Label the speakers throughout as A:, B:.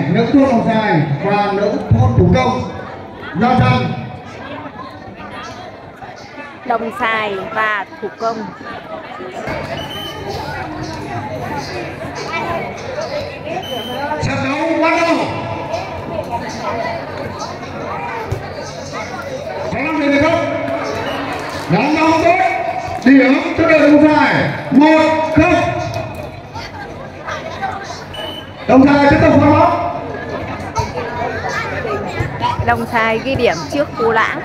A: nữ thôn Đồng Xoài và nữ thôn thủ công giao tranh.
B: Đồng Xoài và thủ công.
A: Trận đấu bắt đầu. Có làm gì được không? Đánh đấu tốt. Điểm cho đội Đồng Xoài 1-0. Đồng Xoài tiếp tục phá bóng.
B: Đồng Xoài ghi điểm trước Phú Lãng.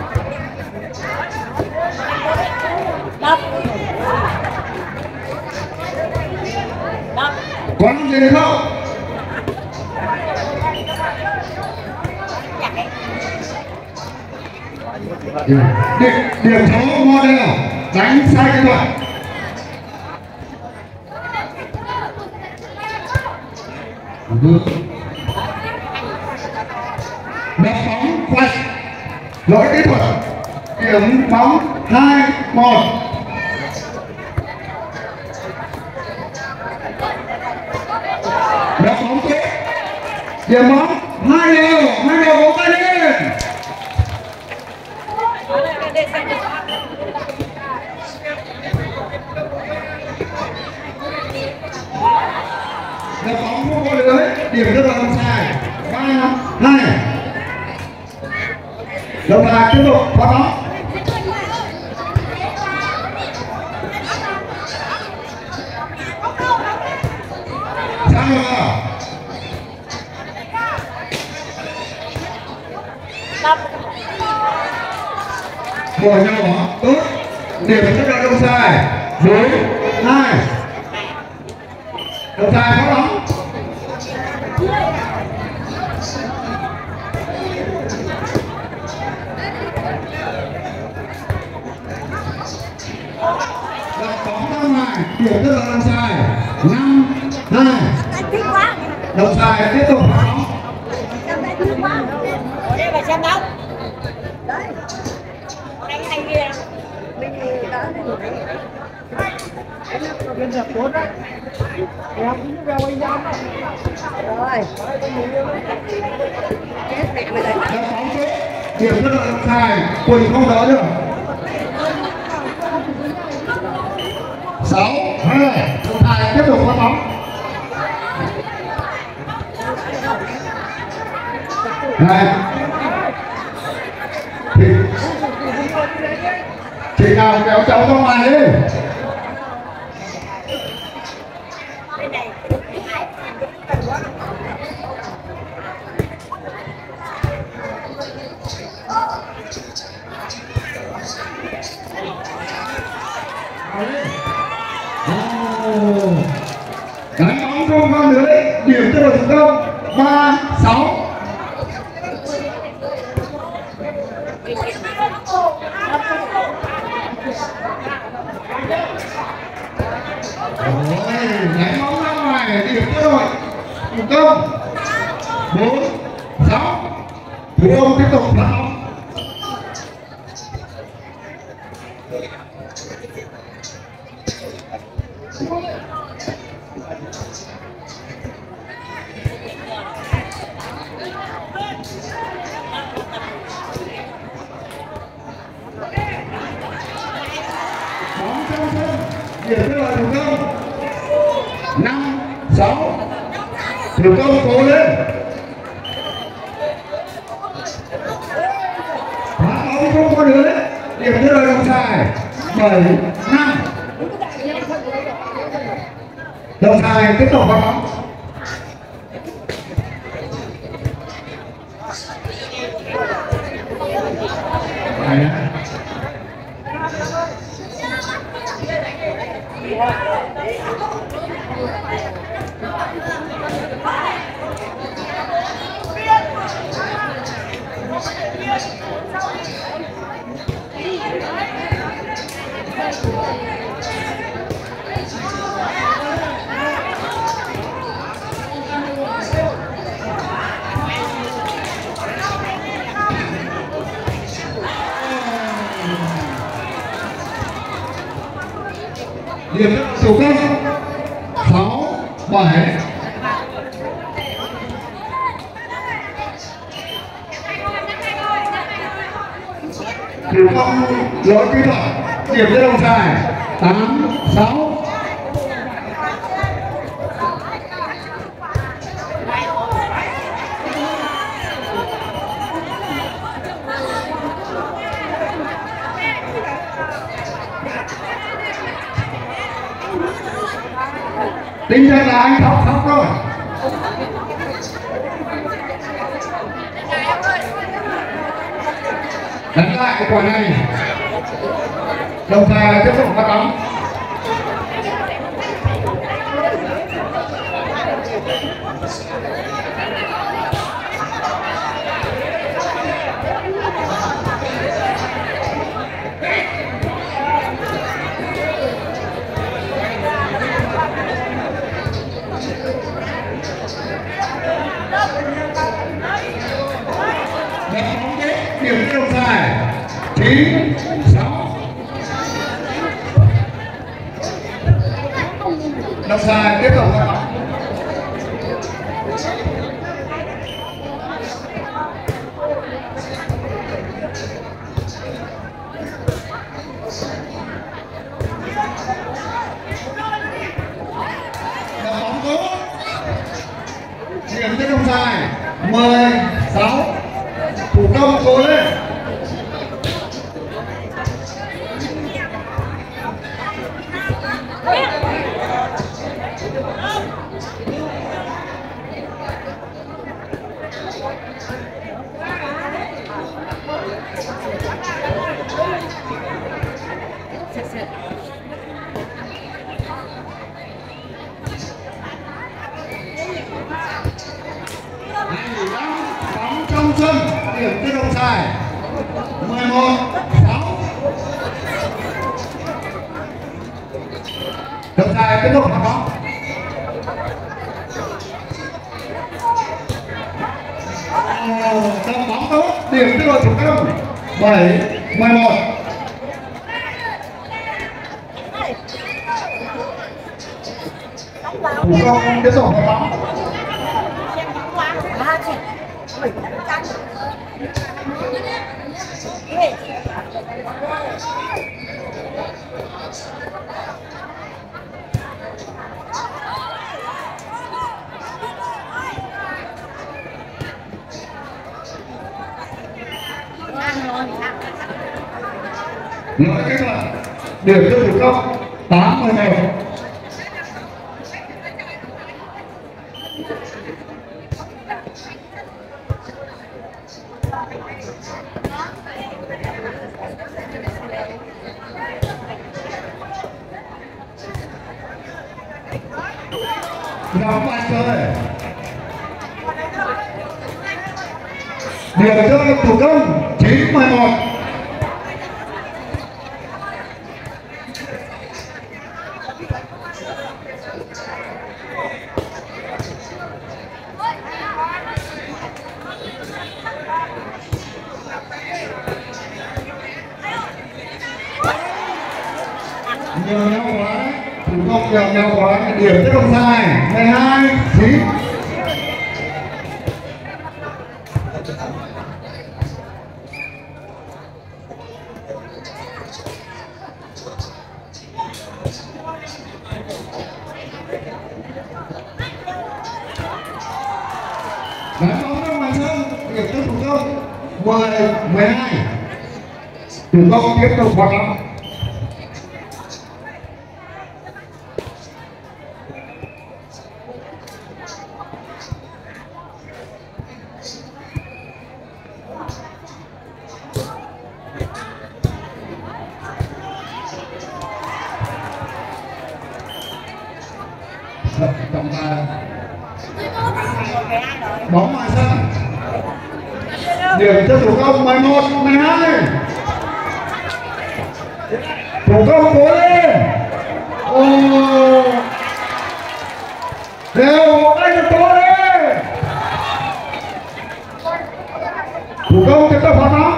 A: Có làm gì được không? Điểm số Model đánh sai kỹ thuật. Đập bóng quay lỗi kỹ thuật. Điểm bóng 2-1. Đập bóng tốt. Điểm bóng 2-0 vỗ tay lên. Đập bóng không có lưới, điểm cho đội Đồng Xoài 3-2. Đồng Xoài tiếp tục phá bóng. Sao rồi? Bỏ nhau tốt. Điểm cho đội Đồng Xoài 4-2. Đồng Xoài phá bóng. Đập bóng ra ngoài, điểm cho đội Đồng Xoài 5-2. Đồng Xoài tiếp tục phá bóng.
C: Ở đây bà xem đâu? Đấy. Anh hay ghê. Mình đó bên nhập tốt đấy. Em cũng vào anh Giang đấy. Rồi. Chết mẹ mày đây.
A: Đập bóng tốt. Điểm cho đội Đồng Xoài, Quỳnh không đỡ được. 6-2. Đồng Xoài tiếp tục phá bóng. Này. Chị nào kéo cháu ra ngoài đi. Đánh bóng không vào lưới, điểm cho đội thủ công 3-6. Đánh bóng ra ngoài, điểm cho đội thủ công 4-6. Thủ công tiếp tục phá bóng. Bóng trong sân, điểm cho đội thủ công 5-6. Thủ công cố lên. Phá bóng không có lưới, điểm cho đội Đồng Xoài 7-5. Đồng Xoài tiếp tục phá bóng. Điểm thủ công 6-7. thủ công lỗi kỹ thuật, điểm cho đồng tài 8-6. Tính ra là anh khóc rồi. Đánh lại cái quả này. Đồng thời tiếp tục phát bóng. Điểm đồng tài 9-6. Đồng tài tiếp tục phát bóng. Đá bóng tốt. Điểm cho đồng tài 10-6. Thủ công cố lên. Bóng trong sân, điểm cho đồng tài 11-6. Đồng tài tiếp tục phạt bóng. Đá bóng tốt, điểm cho đội thủ công 7-11. Thủ công tiếp tục phạt bóng. Lỗi kỹ thuật, điểm cho thủ công 8-11. Đóng bàn chơi. Điểm cho thủ công 9-11. Nhiều nhau quá, thủ công nhiều nhau quá, điểm cho đồng tài 12-9. Đánh bóng trong bàn sân, điểm cho thủ công 10-12. Thủ công tiếp tục hoạt động. Trọng tài bóng ngoài sân, điểm cho thủ công 11-12. Thủ công cố lên. Đều anh cố lên. Thủ công tiếp tục phá bóng.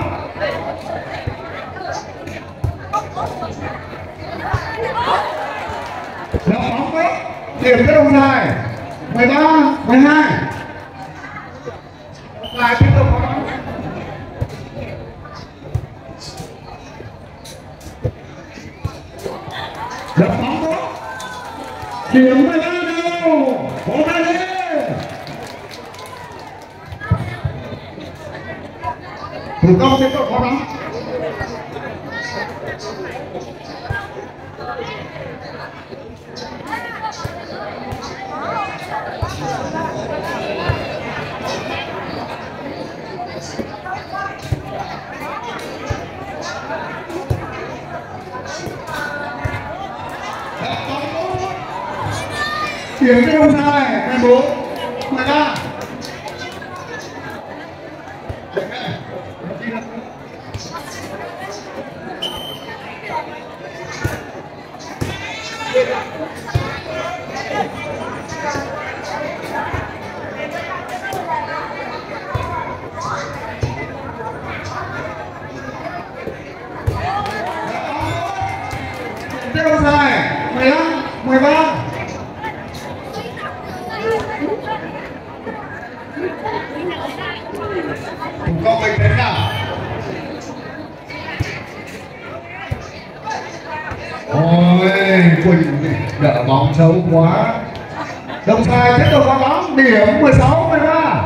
A: Đá bóng tốt, điểm cho đồng tài 13-12. Lại tiếp tục phá bóng. Thủ công tiếp tục có bóng. Điểm cho đồng sai 14 13. Tiếp đồng sai 15 13. Thủ công bình tĩnh nào. Ôi, Quỳnh đỡ bóng xấu quá. Đồng sai tiếp tục có bóng, điểm 16 13.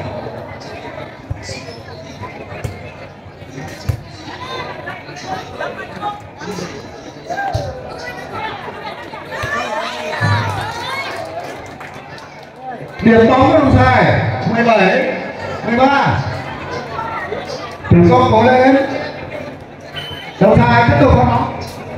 A: Điểm bóng đồng sai 17 13. Thủ công cố lên. Đồng sai tiếp tục có bóng.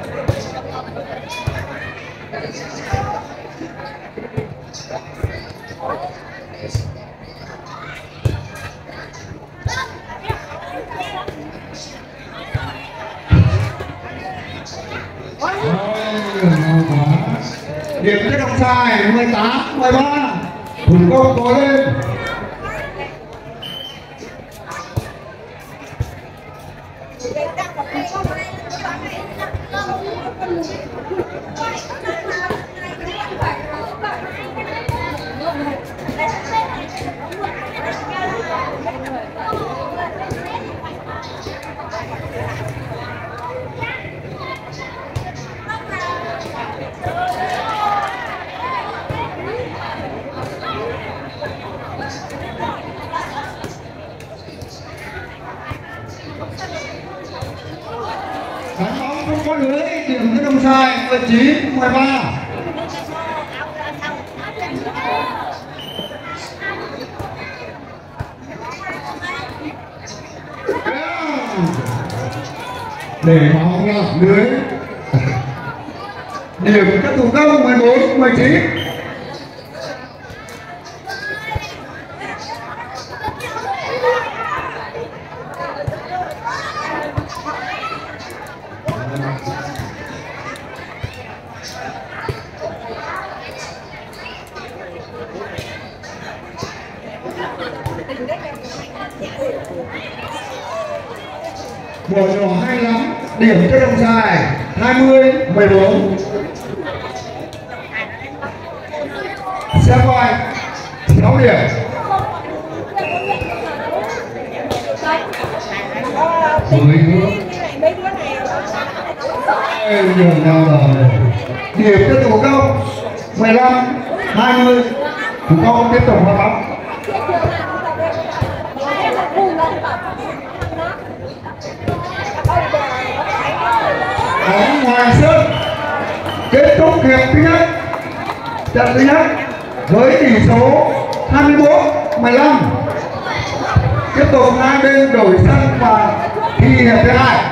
A: Điểm cho đồng sai 18 13. Thủ công cố lên. Đánh bóng không có lưới, điểm cho đồng sai 19 13. Để bóng lọt lưới. Điểm cho thủ công 14 19. Bộ nhỏ 25, điểm cho đồng sai 20 14. Xem coi 6 điểm. Mới nữa. Điểm nào rồi. Điểm cho thủ công 15 20. Thủ công tiếp tục hoạt bóng. Bóng ngoài sân. Kết thúc hiệp thứ nhất. Trận thứ nhất với tỷ số 21 15. Tiếp tục hai bên đổi sân và thi hiệp thứ hai.